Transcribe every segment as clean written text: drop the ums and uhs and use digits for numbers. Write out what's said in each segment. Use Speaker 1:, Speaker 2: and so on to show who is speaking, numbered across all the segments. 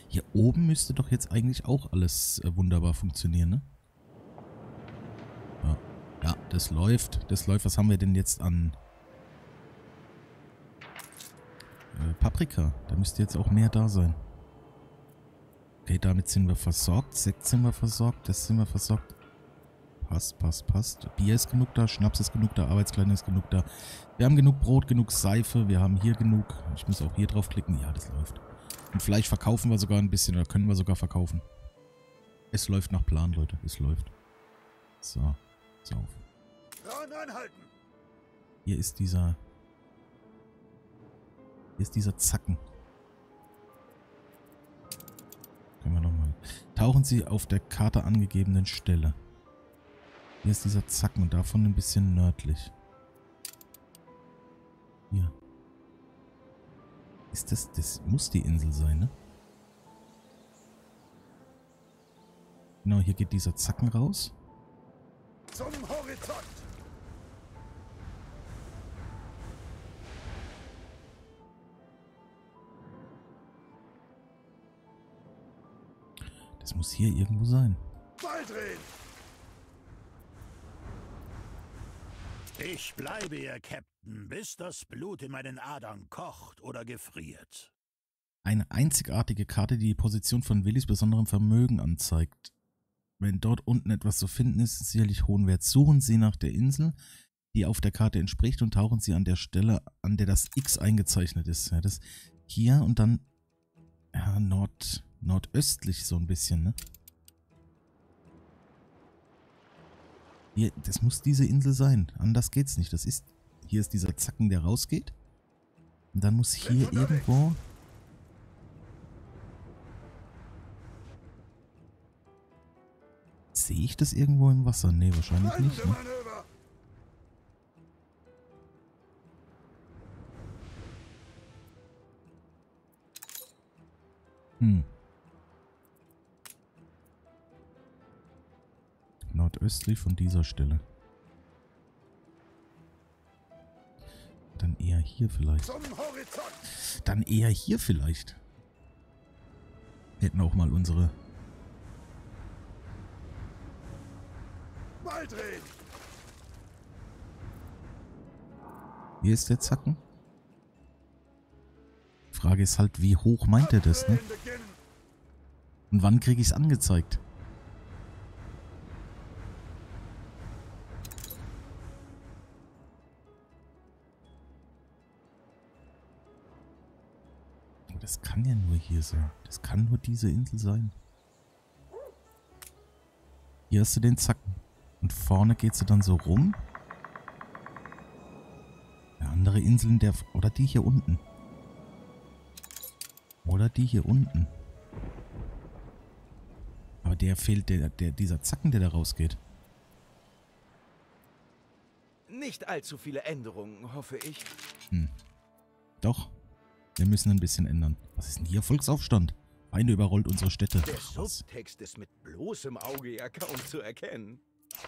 Speaker 1: Hier oben müsste doch jetzt eigentlich auch alles wunderbar funktionieren, ne? Ja. Ja, das läuft. Das läuft. Was haben wir denn jetzt an Paprika? Da müsste jetzt auch mehr da sein. Okay, damit sind wir versorgt. Sekt sind wir versorgt. Das sind wir versorgt. Passt, passt, passt. Bier ist genug da. Schnaps ist genug da. Arbeitskleidung ist genug da. Wir haben genug Brot, genug Seife. Wir haben hier genug. Ich muss auch hier draufklicken. Ja, das läuft. Und vielleicht verkaufen wir sogar ein bisschen. Oder können wir sogar verkaufen. Es läuft nach Plan, Leute. Es läuft. So. Sauf. Hier ist dieser... Hier ist dieser Zacken. Können wir nochmal. Tauchen Sie auf der Karte angegebenen Stelle. Hier ist dieser Zacken und davon ein bisschen nördlich. Hier. Ist das... Das muss die Insel sein, ne? Genau, hier geht dieser Zacken raus.
Speaker 2: Zum Horizont!
Speaker 1: Das muss hier irgendwo sein.
Speaker 2: Ball drehen!
Speaker 3: Ich bleibe Ihr Captain, bis das Blut in meinen Adern kocht oder gefriert.
Speaker 1: Eine einzigartige Karte, die die Position von Willys besonderem Vermögen anzeigt. Wenn dort unten etwas zu finden ist, sicherlich hohen Wert. Suchen Sie nach der Insel, die auf der Karte entspricht, und tauchen Sie an der Stelle, an der das X eingezeichnet ist. Ja, das hier und dann ja, nordöstlich so ein bisschen, ne? Hier, das muss diese Insel sein. Anders geht's nicht. Das ist, hier ist dieser Zacken, der rausgeht. Und dann muss hier irgendwo... Sehe ich das irgendwo im Wasser? Nee, wahrscheinlich nicht, ne? Nordöstlich von dieser Stelle. Dann eher hier vielleicht. Dann eher hier vielleicht. Wir hätten auch mal unsere...
Speaker 2: Ball drehen!
Speaker 1: Hier ist der Zacken. Frage ist halt, wie hoch meint er das, ne? Und wann kriege ich es angezeigt? Das kann ja nur hier sein. Das kann nur diese Insel sein. Hier hast du den Zacken. Und vorne geht sie dann so rum. Eine andere Insel in der... Oder die hier unten. Oder die hier unten. Aber der fehlt, dieser Zacken, der da rausgeht.
Speaker 4: Nicht allzu viele Änderungen, hoffe ich.
Speaker 1: Doch. Wir müssen ein bisschen ändern. Was ist denn hier? Volksaufstand. Feinde überrollt unsere Städte.
Speaker 4: Der
Speaker 1: Ach, was?
Speaker 4: Subtext ist mit bloßem Auge ja kaum zu erkennen.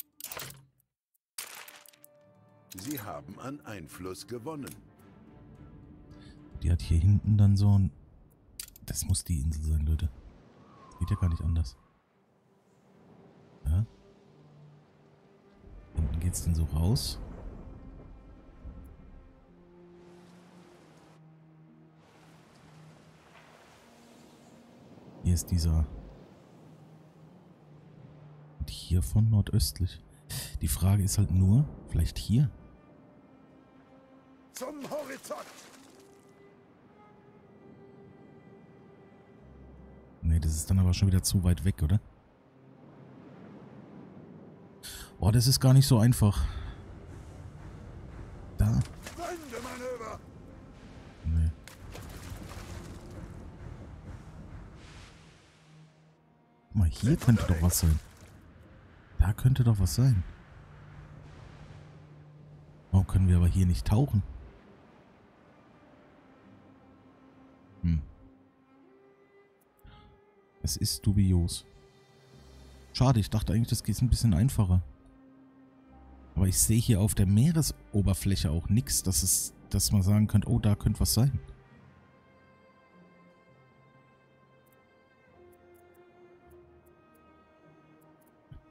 Speaker 2: Sie haben an Einfluss gewonnen.
Speaker 1: Die hat hier hinten dann so ein... Das muss die Insel sein, Leute. Das geht ja gar nicht anders. Ja. Hinten geht's dann so raus. Hier ist dieser... Und hier von nordöstlich. Die Frage ist halt nur, vielleicht hier?
Speaker 2: Zum Horizont!
Speaker 1: Nee, das ist dann aber schon wieder zu weit weg, oder? Boah, das ist gar nicht so einfach. Da?
Speaker 2: Wendemanöver!
Speaker 1: Nee. Guck mal, hier könnte doch was sein. Da könnte doch was sein. Warum können wir aber hier nicht tauchen? Es ist dubios. Schade, ich dachte eigentlich, das geht ein bisschen einfacher. Aber ich sehe hier auf der Meeresoberfläche auch nichts, dass man sagen könnte, oh, da könnte was sein.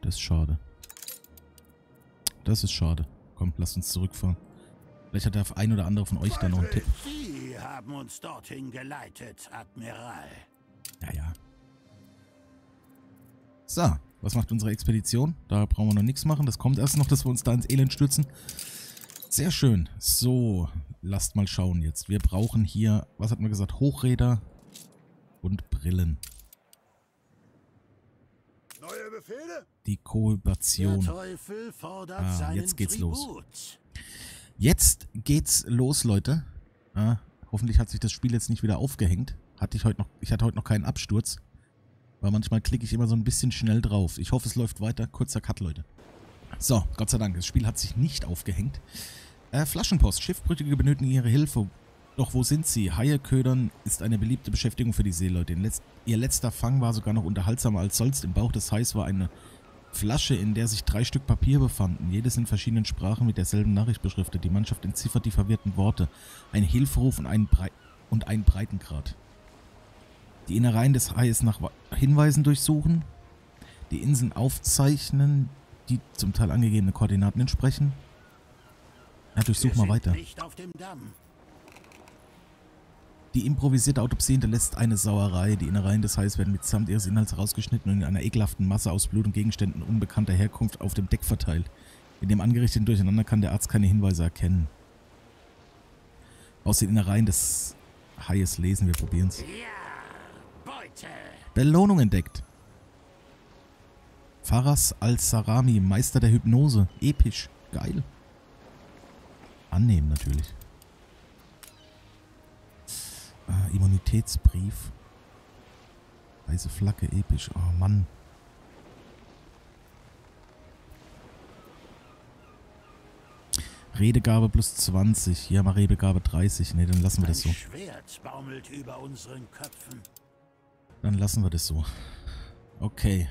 Speaker 1: Das ist schade. Das ist schade. Komm, lasst uns zurückfahren. Vielleicht hat der ein oder andere von euch da noch einen Tipp.
Speaker 3: Sie haben uns dorthin geleitet, Admiral.
Speaker 1: Ja, ja. So, was macht unsere Expedition? Da brauchen wir noch nichts machen. Das kommt erst noch, dass wir uns da ins Elend stürzen. Sehr schön. So, lasst mal schauen jetzt. Wir brauchen hier, was hat man gesagt, Hochräder und Brillen.
Speaker 3: Neue Befehle?
Speaker 1: Die Kooptation.
Speaker 3: Der Teufel fordert seinen
Speaker 1: jetzt geht's los.
Speaker 3: Tribut.
Speaker 1: Jetzt geht's los, Leute. Hoffentlich hat sich das Spiel jetzt nicht wieder aufgehängt. Ich hatte heute noch keinen Absturz. Weil manchmal klicke ich immer so ein bisschen schnell drauf. Ich hoffe, es läuft weiter. Kurzer Cut, Leute. So, Gott sei Dank. Das Spiel hat sich nicht aufgehängt. Flaschenpost. Schiffbrüchige benötigen ihre Hilfe. Doch wo sind sie? Haie ködern ist eine beliebte Beschäftigung für die Seeleute. Ihr letzter Fang war sogar noch unterhaltsamer als sonst. Im Bauch des Hais war eine Flasche, in der sich 3 Stück Papier befanden. Jedes in verschiedenen Sprachen mit derselben Nachricht beschriftet. Die Mannschaft entziffert die verwirrten Worte. Ein Hilferuf und einen Breitengrad. Die Innereien des Hais nach Hinweisen durchsuchen. Die Inseln aufzeichnen, die zum Teil angegebene Koordinaten entsprechen. Ja, durchsuch mal weiter.
Speaker 3: Nicht auf dem Damm.
Speaker 1: Die improvisierte Autopsie hinterlässt eine Sauerei. Die Innereien des Hais werden mitsamt ihres Inhalts herausgeschnitten und in einer ekelhaften Masse aus Blut und Gegenständen unbekannter Herkunft auf dem Deck verteilt. In dem angerichteten Durcheinander kann der Arzt keine Hinweise erkennen. Aus den Innereien des Hais lesen, wir probieren's.
Speaker 3: Ja, Beute.
Speaker 1: Belohnung entdeckt. Faras al-Sarami, Meister der Hypnose. Episch. Geil. Annehmen natürlich. Immunitätsbrief. Weiße Flagge, episch. Oh Mann. Redegabe plus 20. Hier haben wir Redegabe 30. Ne, dann lassen wir das so.
Speaker 3: Ein Schwert baumelt über unseren Köpfen.
Speaker 1: Dann lassen wir das so. Okay.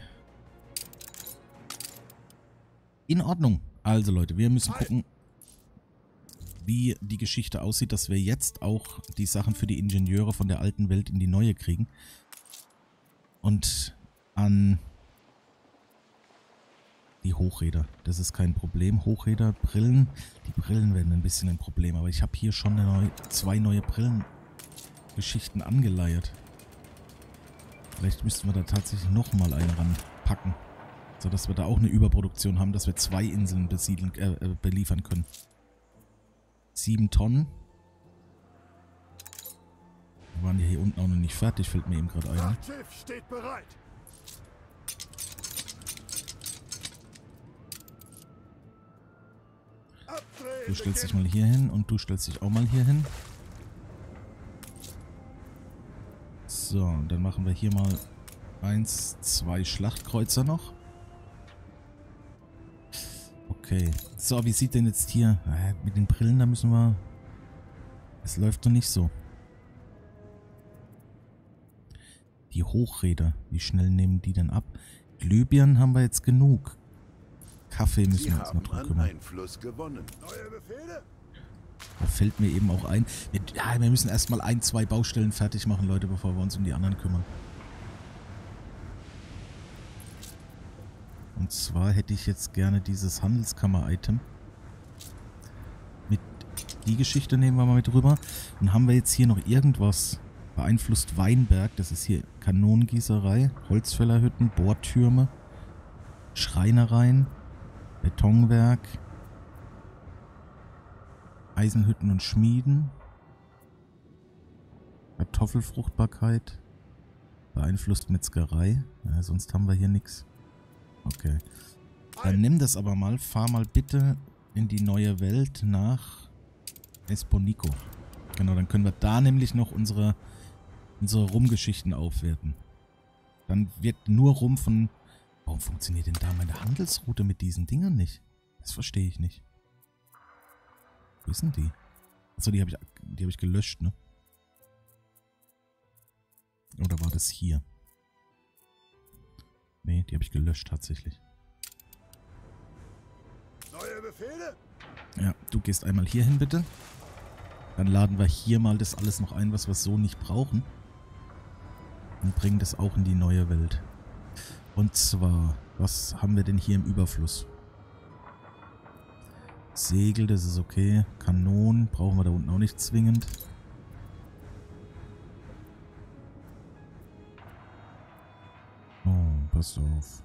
Speaker 1: In Ordnung. Also Leute, wir müssen gucken, wie die Geschichte aussieht, dass wir jetzt auch die Sachen für die Ingenieure von der alten Welt in die neue kriegen. Und an die Hochräder. Das ist kein Problem. Hochräder, Brillen. Die Brillen werden ein bisschen ein Problem. Aber ich habe hier schon zwei neue Brillengeschichten angeleiert. Vielleicht müssten wir da tatsächlich nochmal eine ranpacken. Sodass wir da auch eine Überproduktion haben, dass wir 2 Inseln beliefern können. 7 Tonnen. Wir waren ja hier unten auch noch nicht fertig, fällt mir eben gerade ein.
Speaker 3: Das Schiff steht bereit.
Speaker 1: Du stellst dich mal hier hin und du stellst dich auch mal hier hin. So, und dann machen wir hier mal 1, 2 Schlachtkreuzer noch. Okay. So, wie sieht denn jetzt hier... mit den Brillen, da müssen wir... Es läuft noch nicht so. Die Hochräder. Wie schnell nehmen die denn ab? Glühbirnen haben wir jetzt genug. Kaffee müssen wir uns noch drum kümmern.
Speaker 2: Einfluss gewonnen.
Speaker 3: Neue Befehle?
Speaker 1: Da fällt mir eben auch ein... wir müssen erstmal 1, 2 Baustellen fertig machen, Leute, bevor wir uns um die anderen kümmern. Und zwar hätte ich jetzt gerne dieses Handelskammer-Item. Die Geschichte nehmen wir mal mit rüber. Dann haben wir jetzt hier noch irgendwas. Beeinflusst Weinberg. Das ist hier Kanonengießerei, Holzfällerhütten, Bohrtürme, Schreinereien, Betonwerk, Eisenhütten und Schmieden, Kartoffelfruchtbarkeit, beeinflusst Metzgerei. Ja, sonst haben wir hier nichts. Okay. Dann nimm das aber mal. Fahr mal bitte in die neue Welt nach Esponico. Genau, dann können wir da nämlich noch unsere Rumgeschichten aufwerten. Dann wird nur Rum von... Warum funktioniert denn da meine Handelsroute mit diesen Dingern nicht? Das verstehe ich nicht. Wo sind die? Achso, die hab ich gelöscht, ne? Oder war das hier? Nee, die habe ich gelöscht tatsächlich.
Speaker 3: Neue Befehle?
Speaker 1: Ja, du gehst einmal hier hin, bitte. Dann laden wir hier mal das alles noch ein, was wir so nicht brauchen. Und bringen das auch in die neue Welt. Und zwar Was haben wir denn hier im Überfluss? Segel, das ist okay. Kanonen brauchen wir da unten auch nicht zwingend. Oh, pass auf.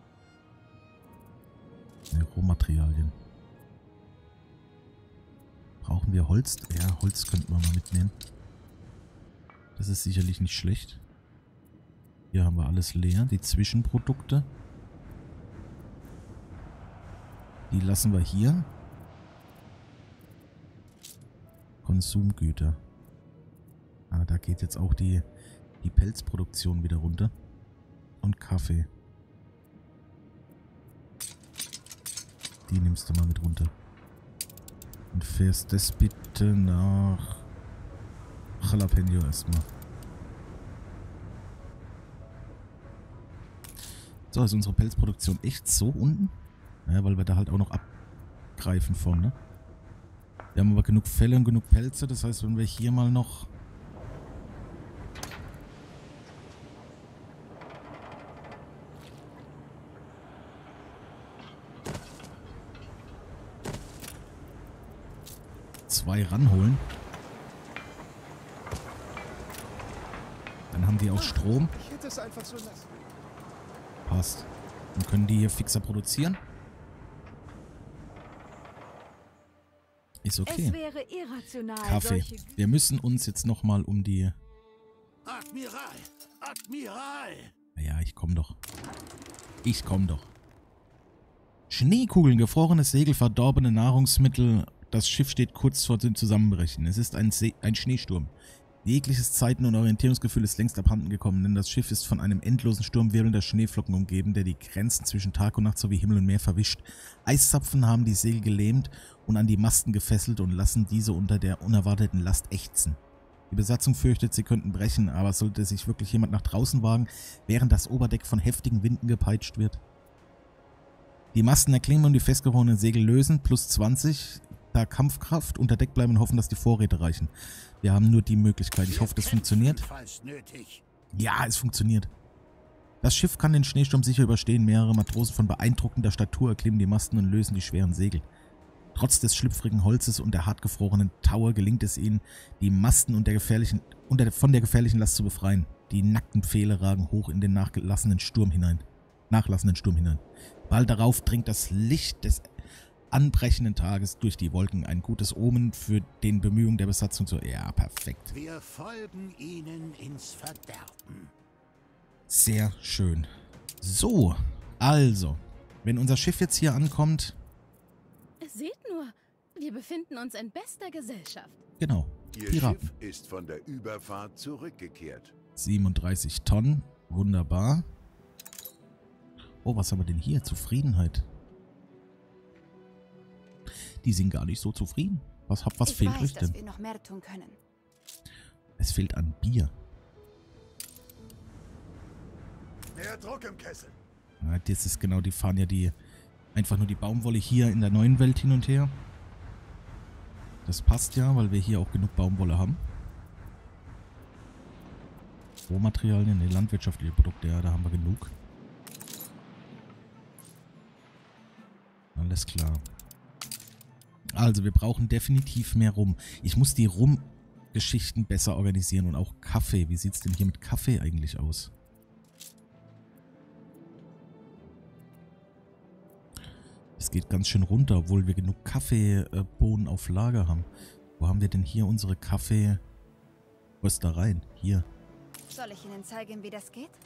Speaker 1: Ne, Rohmaterialien. Brauchen wir Holz? Ja, Holz könnten wir mal mitnehmen. Das ist sicherlich nicht schlecht. Hier haben wir alles leer. Die Zwischenprodukte. Die lassen wir hier. Konsumgüter. Ah, da geht jetzt auch die Pelzproduktion wieder runter. Und Kaffee. Die nimmst du mal mit runter. Und fährst das bitte nach Jalapeno erstmal. So, ist unsere Pelzproduktion echt so unten? Ja, weil wir da halt auch noch abgreifen von, ne? Wir haben aber genug Felle und genug Pelze, das heißt, wenn wir hier mal noch... zwei ranholen. Dann haben die auch Strom.
Speaker 3: Ich hätte es einfach so lassen.
Speaker 1: Passt. Dann können die hier fixer produzieren. Ist okay.
Speaker 5: Es wäre irrational,
Speaker 1: Kaffee. Wir müssen uns jetzt nochmal um die...
Speaker 3: Admiral! Admiral!
Speaker 1: Ja, ich komm doch. Ich komm doch. Schneekugeln, gefrorenes Segel, verdorbene Nahrungsmittel. Das Schiff steht kurz vor dem Zusammenbrechen. Es ist ein Schneesturm. Jegliches Zeiten- und Orientierungsgefühl ist längst abhanden gekommen, denn das Schiff ist von einem endlosen Sturm wirbelnder Schneeflocken umgeben, der die Grenzen zwischen Tag und Nacht sowie Himmel und Meer verwischt. Eiszapfen haben die Segel gelähmt und an die Masten gefesselt und lassen diese unter der unerwarteten Last ächzen. Die Besatzung fürchtet, sie könnten brechen, aber sollte sich wirklich jemand nach draußen wagen, während das Oberdeck von heftigen Winden gepeitscht wird? Die Masten erklimmen und die festgefrorenen Segel lösen, plus 20... da Kampfkraft, unter Deck bleiben und hoffen, dass die Vorräte reichen. Wir haben nur die Möglichkeit. Ich hoffe, das funktioniert. Ja, es funktioniert. Das Schiff kann den Schneesturm sicher überstehen. Mehrere Matrosen von beeindruckender Statur erklimmen die Masten und lösen die schweren Segel. Trotz des schlüpfrigen Holzes und der hartgefrorenen Taue gelingt es ihnen, die Masten von der gefährlichen Last zu befreien. Die nackten Pfähle ragen hoch in den nachlassenden Sturm hinein. Bald darauf dringt das Licht des anbrechenden Tages durch die Wolken, ein gutes Omen für den Bemühungen der Besatzung zu... Ja, perfekt.
Speaker 3: Wir folgen ihnen ins Verderben.
Speaker 1: Sehr schön. So, also, wenn unser Schiff jetzt hier ankommt...
Speaker 5: Seht nur, wir befinden uns in bester Gesellschaft.
Speaker 1: Genau,
Speaker 2: Ihr
Speaker 1: Piraten.
Speaker 2: Schiff ist von der Überfahrt zurückgekehrt.
Speaker 1: 37 Tonnen, wunderbar. Oh, was haben wir denn hier? Zufriedenheit. Die sind gar nicht so zufrieden. Was fehlt euch denn?
Speaker 6: Dass wir noch mehr tun können.
Speaker 1: Es fehlt an Bier.
Speaker 3: Mehr Druck im Kessel.
Speaker 1: Ja, das ist genau, die fahren ja einfach nur die Baumwolle hier in der neuen Welt hin und her. Das passt ja, weil wir hier auch genug Baumwolle haben. Rohmaterialien, ne, landwirtschaftliche Produkte, ja, da haben wir genug. Alles klar. Also, wir brauchen definitiv mehr Rum. Ich muss die Rum-Geschichten besser organisieren und auch Kaffee. Wie sieht es denn hier mit Kaffee eigentlich aus? Es geht ganz schön runter, obwohl wir genug Kaffeebohnen auf Lager haben. Wo haben wir denn hier unsere Kaffeeröstereien? Hier.
Speaker 6: Soll ich Ihnen zeigen, wie das geht?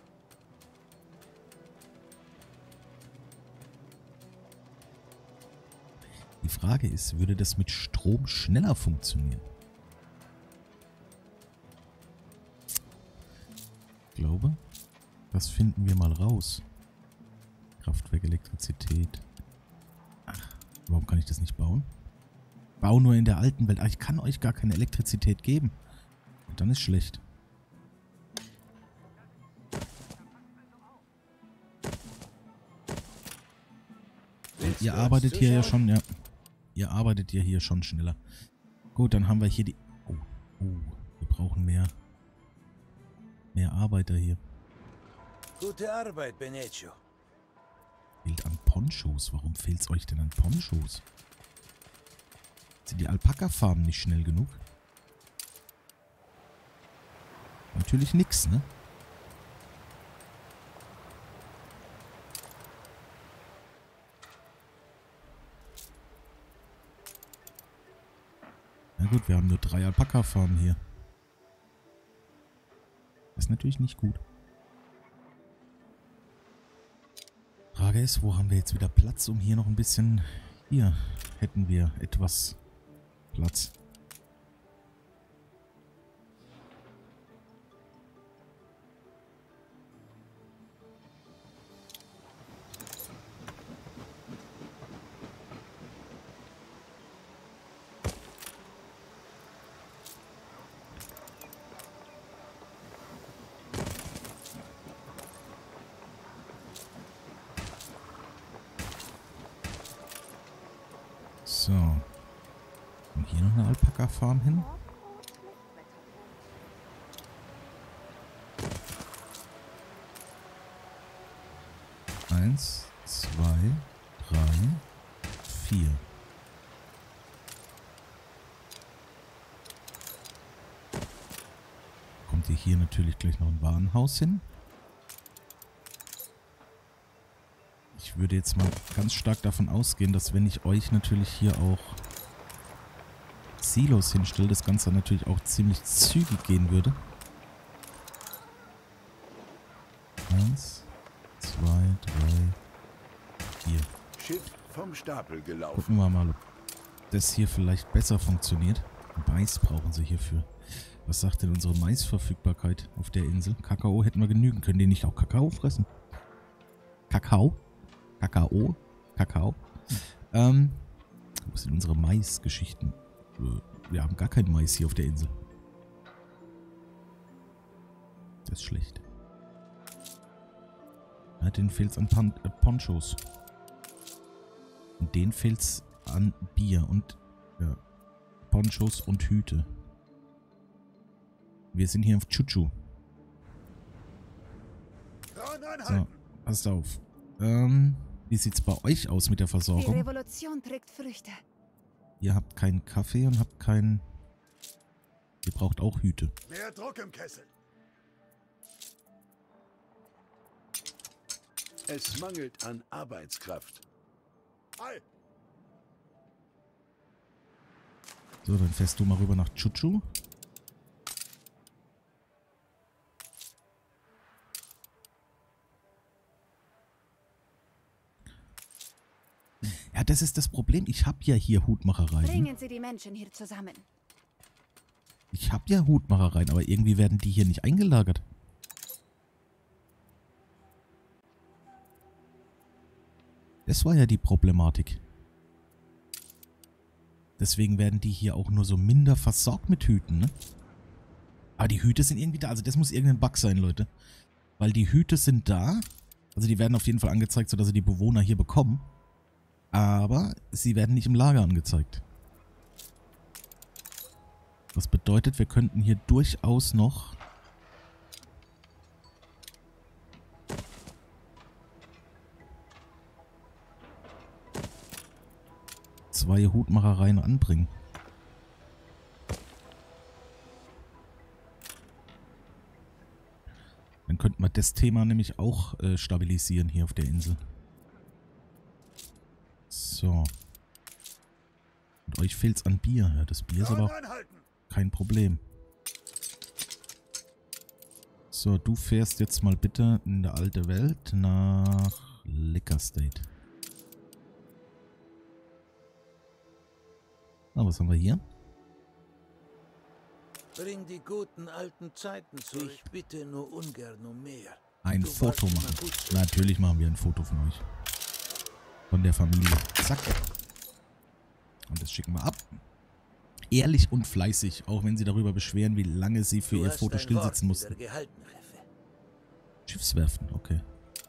Speaker 1: Die Frage ist, würde das mit Strom schneller funktionieren? Ich glaube, das finden wir mal raus. Kraftwerk, Elektrizität. Ach, warum kann ich das nicht bauen? Bau nur in der alten Welt. Ach, ich kann euch gar keine Elektrizität geben. Und dann ist schlecht. Ihr arbeitet hier ja schon, ja. Ihr arbeitet ja hier schon schneller. Gut, dann haben wir hier die... Oh, wir brauchen mehr Arbeiter hier.
Speaker 4: Gute Arbeit, Beneccio.
Speaker 1: Ponchos. Warum fehlt es euch denn an Ponchos? Sind die Alpaka-Farben nicht schnell genug? Natürlich nix, ne? Na gut, wir haben nur 3 Alpaka-Farben hier. Das ist natürlich nicht gut. Frage ist, wo haben wir jetzt wieder Platz, um hier noch ein bisschen... Hier hätten wir etwas Platz. So. Und hier noch eine Alpaka-Farm hin. Eins, 2, 3, 4. Kommt hier natürlich gleich noch ein Warenhaus hin. Ich würde jetzt mal ganz stark davon ausgehen, dass wenn ich euch natürlich hier auch Silos hinstelle, das Ganze natürlich auch ziemlich zügig gehen würde. 1, 2, 3, 4.
Speaker 2: Schiff vom Stapel gelaufen.
Speaker 1: Gucken wir mal, ob das hier vielleicht besser funktioniert. Mais brauchen sie hierfür. Was sagt denn unsere Maisverfügbarkeit auf der Insel? Kakao hätten wir genügen. Können die nicht auch Kakao fressen? Kakao? Kakao? Kakao? Wo sind unsere Mais-Geschichten? Wir haben gar keinen Mais hier auf der Insel. Das ist schlecht. Ja, denen fehlt es an Ponchos. Und denen fehlt es an Bier und ja, Ponchos und Hüte. Wir sind hier auf Chuchu. So, passt auf. Wie sieht's bei euch aus mit der
Speaker 6: Die
Speaker 1: Versorgung?
Speaker 6: Revolution trägt Früchte.
Speaker 1: Ihr habt keinen Kaffee und habt keinen... Ihr braucht auch Hüte.
Speaker 3: Mehr Druck im Kessel.
Speaker 2: Es mangelt an Arbeitskraft.
Speaker 3: Ei.
Speaker 1: So, dann fährst du mal rüber nach Chuchu. Ja, das ist das Problem. Ich habe ja hier Hutmachereien.
Speaker 6: Bringen Sie die Menschen hier zusammen.
Speaker 1: Ich habe ja Hutmachereien, aber irgendwie werden die hier nicht eingelagert. Das war ja die Problematik. Deswegen werden die hier auch nur so minder versorgt mit Hüten, ne? Aber die Hüte sind irgendwie da. Also das muss irgendein Bug sein, Leute. Weil die Hüte sind da. Also die werden auf jeden Fall angezeigt, sodass sie die Bewohner hier bekommen. Aber sie werden nicht im Lager angezeigt. Das bedeutet, wir könnten hier durchaus noch... zwei Hutmachereien anbringen. Dann könnten wir das Thema nämlich auch stabilisieren hier auf der Insel. So. Und euch fehlt es an Bier. Ja, das Bier ist aber auch kein Problem. So, du fährst jetzt mal bitte in der alte Welt nach Liquor State. Na, was haben wir hier?
Speaker 7: Bring die guten alten Zeiten zurück. Ich bitte nur ungern um mehr.
Speaker 1: Ein
Speaker 7: Du
Speaker 1: Foto
Speaker 7: warst
Speaker 1: machen.
Speaker 7: immer gut zu
Speaker 1: Natürlich machen wir ein Foto von euch. Von der Familie. Zack. Und das schicken wir ab. Ehrlich und fleißig, auch wenn sie darüber beschweren, wie lange sie für
Speaker 7: Du
Speaker 1: ihr
Speaker 7: hast
Speaker 1: Foto
Speaker 7: dein
Speaker 1: stillsitzen
Speaker 7: Wort
Speaker 1: mussten.
Speaker 7: wieder gehalten, Chef.
Speaker 1: Schiffswerfen, okay.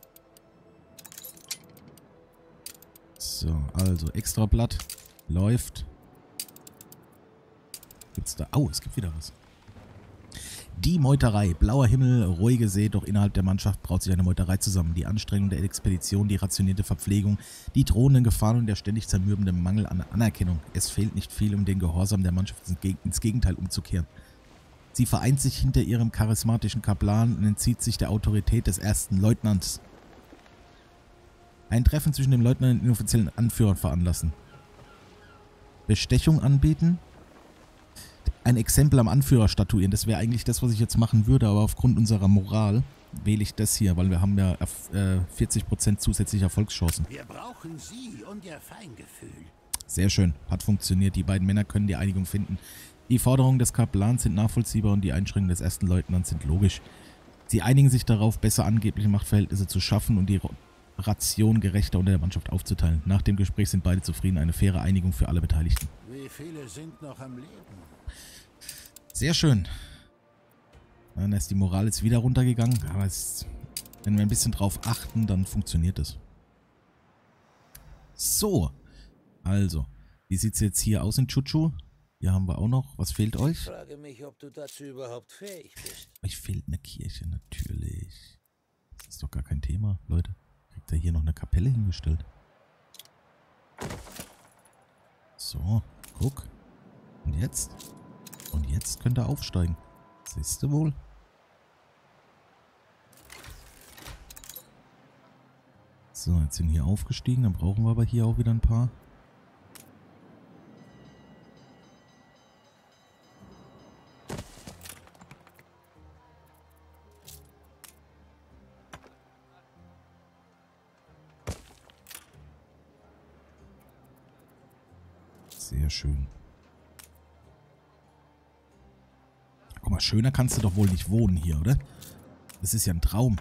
Speaker 1: So, also Extrablatt. Läuft. Gibt's da... Oh, es gibt wieder was. Die Meuterei. Blauer Himmel, ruhige See, doch innerhalb der Mannschaft braut sich eine Meuterei zusammen. Die Anstrengung der Expedition, die rationierte Verpflegung, die drohenden Gefahren und der ständig zermürbende Mangel an Anerkennung. Es fehlt nicht viel, um den Gehorsam der Mannschaft ins Gegenteil umzukehren. Sie vereint sich hinter ihrem charismatischen Kaplan und entzieht sich der Autorität des ersten Leutnants. Ein Treffen zwischen dem Leutnant und den inoffiziellen Anführern veranlassen. Bestechung anbieten. Ein Exempel am Anführer statuieren. Das wäre eigentlich das, was ich jetzt machen würde, aber aufgrund unserer Moral wähle ich das hier, weil wir haben ja 40% zusätzliche Erfolgschancen.
Speaker 3: Wir brauchen Sie und Ihr Feingefühl.
Speaker 1: Sehr schön. Hat funktioniert. Die beiden Männer können die Einigung finden. Die Forderungen des Kaplans sind nachvollziehbar und die Einschränkungen des ersten Leutnants sind logisch. Sie einigen sich darauf, besser angebliche Machtverhältnisse zu schaffen und die Ration gerechter unter der Mannschaft aufzuteilen. Nach dem Gespräch sind beide zufrieden. Eine faire Einigung für alle Beteiligten.
Speaker 3: Wie viele sind noch am Leben?
Speaker 1: Sehr schön. Dann ist die Moral jetzt wieder runtergegangen. Aber wenn wir ein bisschen drauf achten, dann funktioniert es. So. Also. Wie sieht es jetzt hier aus in Chuchu? Hier haben wir auch noch. Was fehlt euch?
Speaker 7: Ich frage mich, ob du dazu überhaupt fähig bist.
Speaker 1: Euch fehlt eine Kirche, natürlich. Das ist doch gar kein Thema, Leute. Kriegt er hier noch eine Kapelle hingestellt? So, guck. Und jetzt? Und jetzt könnt ihr aufsteigen. Siehst du wohl? So, jetzt sind hier aufgestiegen. Dann brauchen wir aber hier auch wieder ein paar. Sehr schön. Guck mal, schöner kannst du doch wohl nicht wohnen hier, oder? Das ist ja ein Traum.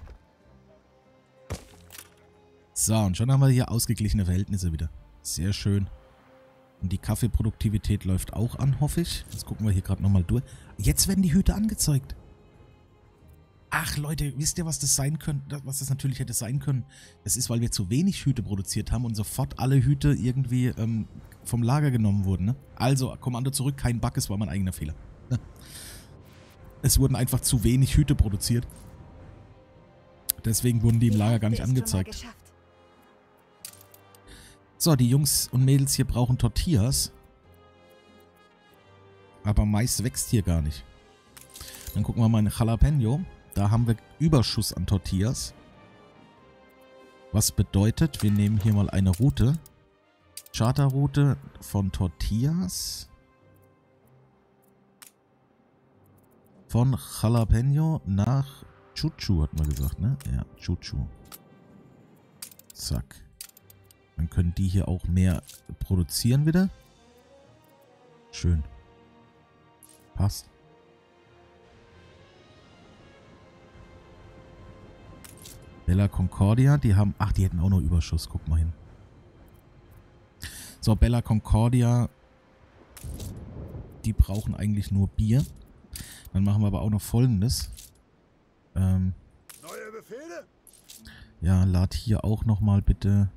Speaker 1: So, und schon haben wir hier ausgeglichene Verhältnisse wieder. Sehr schön. Und die Kaffeeproduktivität läuft auch an, hoffe ich. Jetzt gucken wir hier gerade nochmal durch. Jetzt werden die Hüte angezeigt. Ach Leute, wisst ihr, was das sein könnte? Was das natürlich hätte sein können? Das ist, weil wir zu wenig Hüte produziert haben und sofort alle Hüte irgendwie vom Lager genommen wurden. Ne? Also, Kommando zurück, kein Bug, es war mein eigener Fehler. Ne? Es wurden einfach zu wenig Hüte produziert. Deswegen wurden die im Lager gar nicht angezeigt. So, die Jungs und Mädels hier brauchen Tortillas. Aber Mais wächst hier gar nicht. Dann gucken wir mal in Jalapeno. Da haben wir Überschuss an Tortillas. Was bedeutet, wir nehmen hier mal eine Route. Charterroute von Tortillas. Von Jalapeno nach Chuchu, hat man gesagt, ne? Ja, Chuchu. Zack. Dann können die hier auch mehr produzieren wieder. Schön. Passt. Bella Concordia, die haben... Ach, die hätten auch noch Überschuss. Guck mal hin. So, Bella Concordia. Die brauchen eigentlich nur Bier. Dann machen wir aber auch noch Folgendes.
Speaker 3: Neue Befehle?
Speaker 1: Ja, lad hier auch nochmal bitte...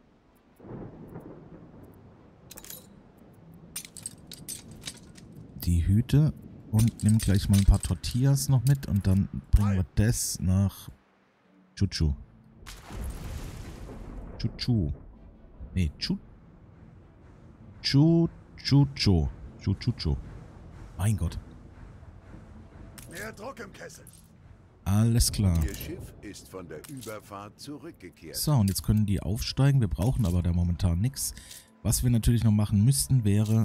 Speaker 1: die Hüte und nimm gleich mal ein paar Tortillas noch mit und dann bringen wir das nach Chuchu. Chuchu. Nee, Chuchu. Mein Gott.
Speaker 3: Mehr Druck im Kessel.
Speaker 1: Alles klar.
Speaker 2: Ihr Schiff ist von der Überfahrt zurückgekehrt.
Speaker 1: So, und jetzt können die aufsteigen. Wir brauchen aber da momentan nichts. Was wir natürlich noch machen müssten, wäre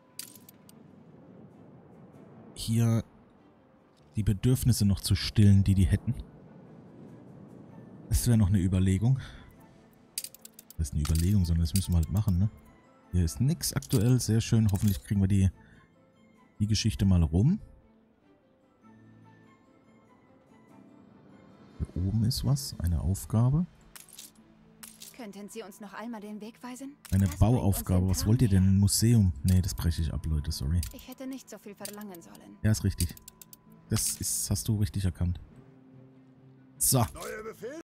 Speaker 1: hier die Bedürfnisse noch zu stillen, die hätten. Das wäre noch eine Überlegung. Das ist eine Überlegung, sondern das müssen wir halt machen, ne? Hier ist nichts aktuell, sehr schön. Hoffentlich kriegen wir die Geschichte mal rum. Hier oben ist was, eine Aufgabe.
Speaker 6: Könnten Sie uns noch einmal den Weg weisen?
Speaker 1: Eine
Speaker 6: Das
Speaker 1: Bauaufgabe.
Speaker 6: bringt uns
Speaker 1: Was
Speaker 6: in
Speaker 1: wollt ihr denn?
Speaker 6: Tarn
Speaker 1: Ein Museum? Nee, das breche ich ab, Leute, sorry.
Speaker 6: her. Ich hätte nicht so viel verlangen sollen.
Speaker 1: Ja, ist richtig. Das hast du richtig erkannt. So.
Speaker 3: Neue Befehle?